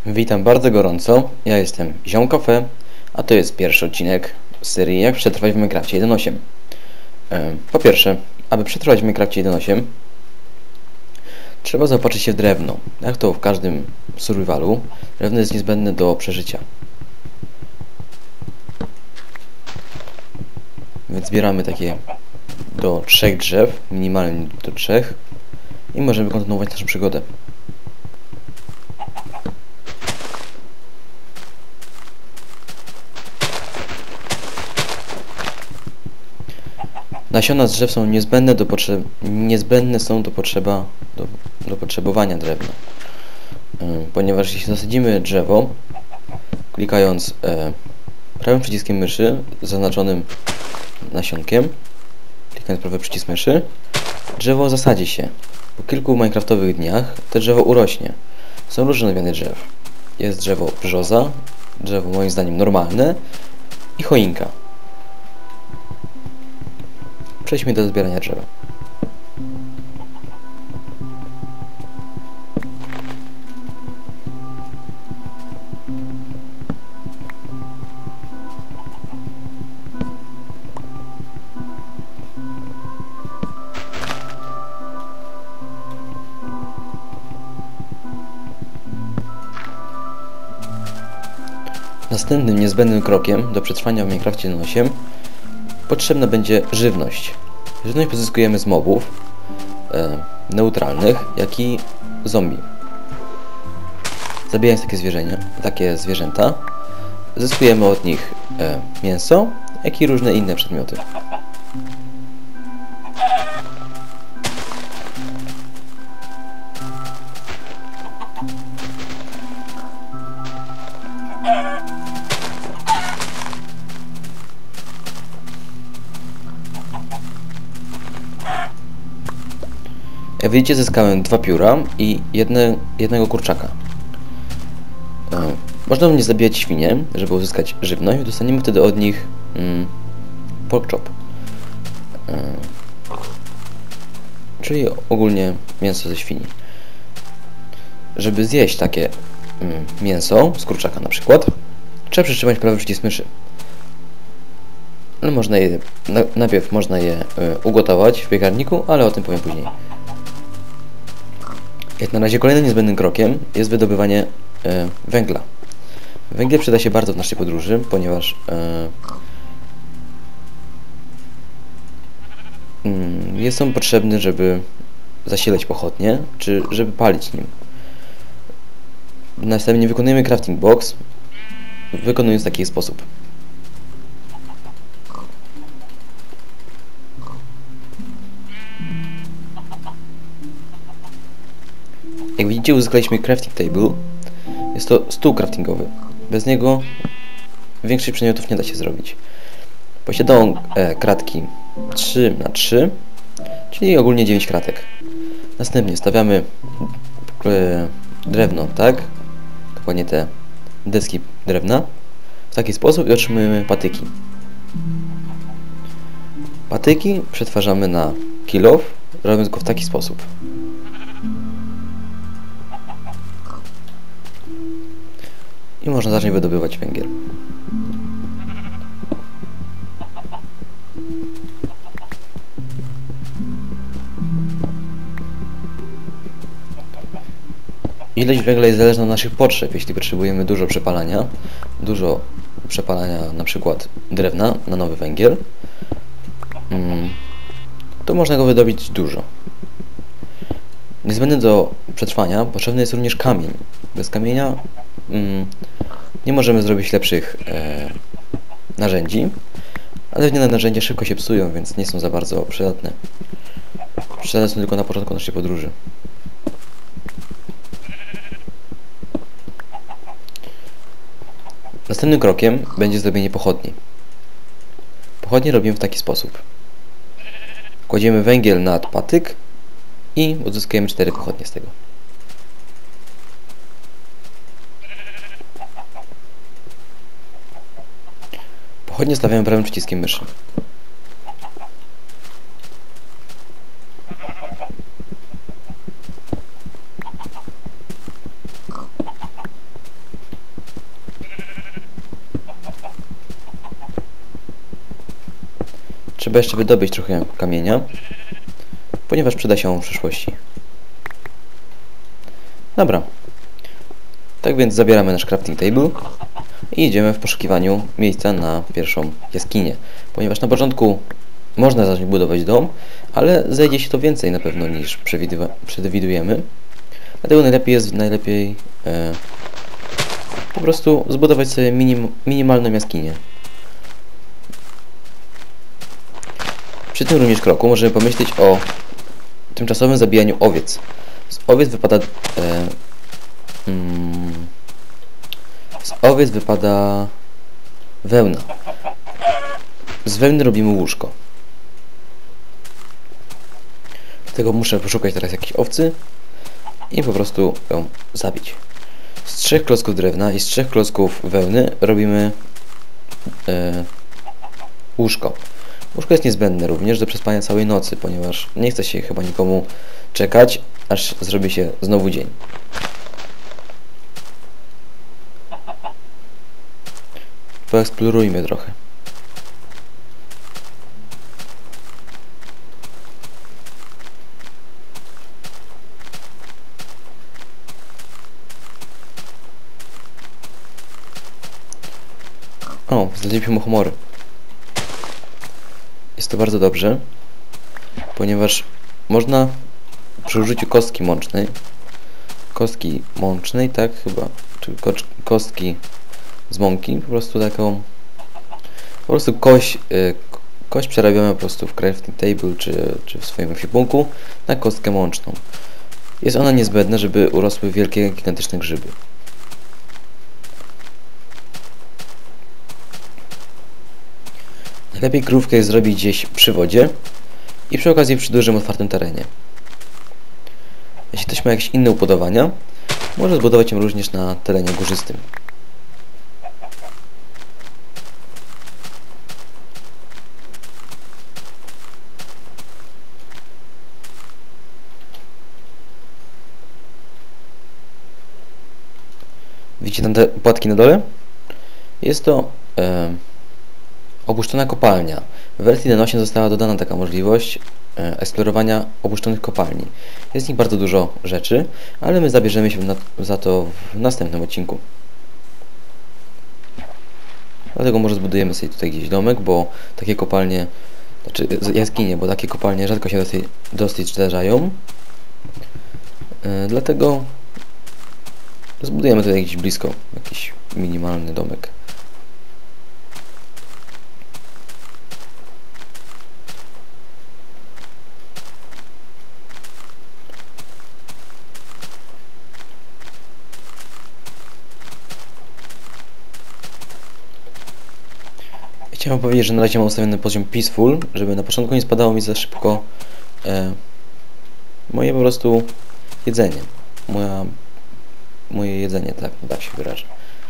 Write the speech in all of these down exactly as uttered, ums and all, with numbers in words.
Witam bardzo gorąco, ja jestem Ziomkofe, a to jest pierwszy odcinek z serii Jak przetrwać w Minecrafcie jeden osiem. Po pierwsze, aby przetrwać w Minecrafcie jeden osiem trzeba zaopatrzyć się w drewno. Jak to w każdym survivalu, drewno jest niezbędne do przeżycia. Więc zbieramy takie do trzech drzew, minimalnie do trzech, i możemy kontynuować naszą przygodę. Nasiona z drzew są niezbędne do potrzeb niezbędne są do potrzeba do, do potrzebowania drewna. Yy, ponieważ jeśli zasadzimy drzewo, klikając e, prawym przyciskiem myszy zaznaczonym nasionkiem, klikając prawy przycisk myszy, drzewo zasadzi się. Po kilku minecraftowych dniach to drzewo urośnie. Są różne odmiany drzew. Jest drzewo brzoza, drzewo moim zdaniem normalne i choinka. Przejdźmy do zbierania drzewa. Następnym niezbędnym krokiem do przetrwania w Minecrafcie jeden osiem potrzebna będzie żywność. Żywność pozyskujemy z mobów e, neutralnych, jak i zombie. Zabijając takie zwierzęta, takie zwierzęta, zyskujemy od nich e, mięso, jak i różne inne przedmioty. Jak widzicie, zyskałem dwa pióra i jedne, jednego kurczaka. E, można mnie zabijać świnie, żeby uzyskać żywność. Dostaniemy wtedy od nich mm, pork chop. E, czyli ogólnie mięso ze świni. Żeby zjeść takie mm, mięso z kurczaka na przykład, trzeba przytrzymać prawy przycisk myszy. Ale można je, na, najpierw można je y, ugotować w piekarniku, ale o tym powiem później. Jak na razie kolejnym niezbędnym krokiem jest wydobywanie e, węgla. Węgiel przyda się bardzo w naszej podróży, ponieważ e, mm, jest on potrzebny, żeby zasilać pochodnie, czy żeby palić nim. Następnie wykonujemy crafting box, wykonując w taki sposób. Jak widzicie, uzyskaliśmy crafting table. Jest to stół craftingowy. Bez niego większych przedmiotów nie da się zrobić. Posiada on e, kratki trzy na trzy, czyli ogólnie dziewięć kratek. Następnie stawiamy e, drewno, tak? Dokładnie te deski drewna. W taki sposób i otrzymujemy patyki. Patyki przetwarzamy na kill off, robiąc go w taki sposób. I można zacząć wydobywać węgiel. Ilość węgla jest zależna od naszych potrzeb. Jeśli potrzebujemy dużo przepalania, dużo przepalania na przykład drewna na nowy węgiel, to można go wydobyć dużo. Niezbędny do przetrwania potrzebny jest również kamień. Bez kamienia mm, nie możemy zrobić lepszych e, narzędzi, ale drewniane narzędzia szybko się psują, więc nie są za bardzo przydatne. Przydatne są tylko na początku naszej podróży. Następnym krokiem będzie zrobienie pochodni. Pochodnie robimy w taki sposób. Kładziemy węgiel nad patyk i uzyskujemy cztery pochodnie z tego. Pochodnie stawiamy prawym przyciskiem myszy. Trzeba jeszcze wydobyć trochę kamienia, ponieważ przyda się on w przyszłości. Dobra. Tak więc zabieramy nasz crafting table i idziemy w poszukiwaniu miejsca na pierwszą jaskinię. Ponieważ na początku można zacząć budować dom, ale zejdzie się to więcej na pewno niż przewidujemy. Dlatego najlepiej jest najlepiej e, po prostu zbudować sobie minim, minimalną jaskinię. Przy tym również kroku możemy pomyśleć o tymczasowym zabijaniu owiec. Z owiec wypada e, mm, z owiec wypada wełna. Z wełny robimy łóżko. Dlatego muszę poszukać teraz jakiejś owcy i po prostu ją zabić. Z trzech klocków drewna i z trzech klocków wełny robimy e, łóżko. Łóżko jest niezbędne również do przespania całej nocy, ponieważ nie chce się chyba nikomu czekać, aż zrobi się znowu dzień. Poeksplorujmy trochę. O, znaleźliśmy muchomory. Jest to bardzo dobrze, ponieważ można przy użyciu kostki mącznej, kostki mącznej, tak chyba, czy kostki z mąki, po prostu taką, po prostu kość, yy, kość przerabiamy po prostu w crafting table, czy, czy w swoim ekwipunku na kostkę mączną. Jest ona niezbędna, żeby urosły wielkie, gigantyczne grzyby. Najlepiej krówkę jest zrobić gdzieś przy wodzie i przy okazji przy dużym, otwartym terenie. Jeśli ktoś ma jakieś inne upodobania, może zbudować ją również na terenie górzystym. Widzicie tam te płatki na dole? Jest to e, opuszczona kopalnia. W wersji jeden osiem została dodana taka możliwość e, eksplorowania opuszczonych kopalni. Jest w nich bardzo dużo rzeczy, ale my zabierzemy się na, za to w następnym odcinku. Dlatego może zbudujemy sobie tutaj gdzieś domek, bo takie kopalnie, znaczy jaskinie, bo takie kopalnie rzadko się dosyć, dosyć zdarzają. E, dlatego zbudujemy tutaj gdzieś blisko jakiś minimalny domek. Chciałem powiedzieć, że na razie mam ustawiony poziom peaceful, żeby na początku nie spadało mi za szybko e, moje po prostu jedzenie. Moja, moje jedzenie, tak, tak się wyrażę.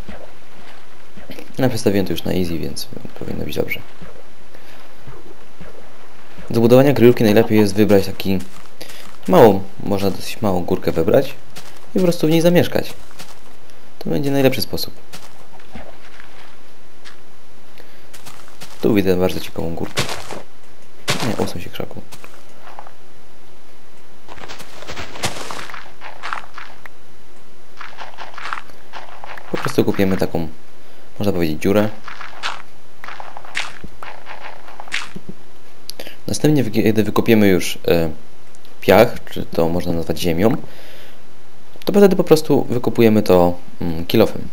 Ja przestawiłem to już na easy, więc powinno być dobrze. Do budowania kryjówki najlepiej jest wybrać taki małą, można dosyć małą górkę wybrać i po prostu w niej zamieszkać. To będzie najlepszy sposób. Tu widzę bardzo ciekawą górkę. Nie, usuń się krzaku. Po prostu kupiemy taką, można powiedzieć, dziurę. Następnie, kiedy wykopiemy już e, piach, czy to można nazwać ziemią, to wtedy po prostu wykopujemy to mm, kilofem.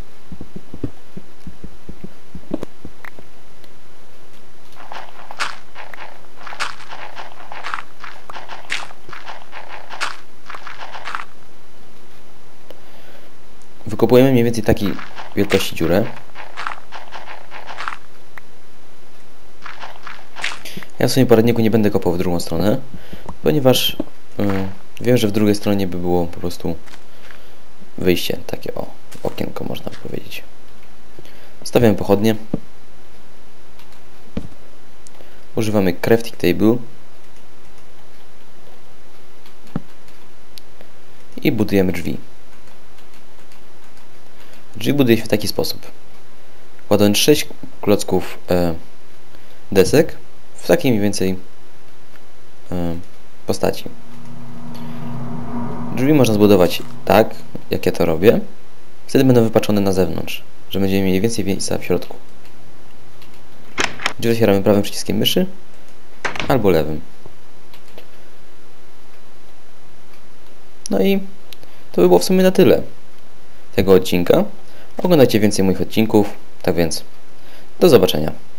Wykopujemy mniej więcej takiej wielkości dziurę. Ja w swoim poradniku nie będę kopał w drugą stronę, ponieważ yy, wiem, że w drugiej stronie by było po prostu wyjście, takie o, okienko można powiedzieć. Stawiamy pochodnie. Używamy crafting table. I budujemy drzwi. Drzwi buduje się w taki sposób. Kładąc sześć klocków e, desek w takiej mniej więcej yy, postaci. Drzwi można zbudować tak, jak ja to robię. Wtedy będą wypaczone na zewnątrz, że będziemy mieli więcej miejsca w środku. Drzwi otwieramy prawym przyciskiem myszy albo lewym. No i to by było w sumie na tyle tego odcinka. Oglądajcie więcej moich odcinków, tak więc do zobaczenia.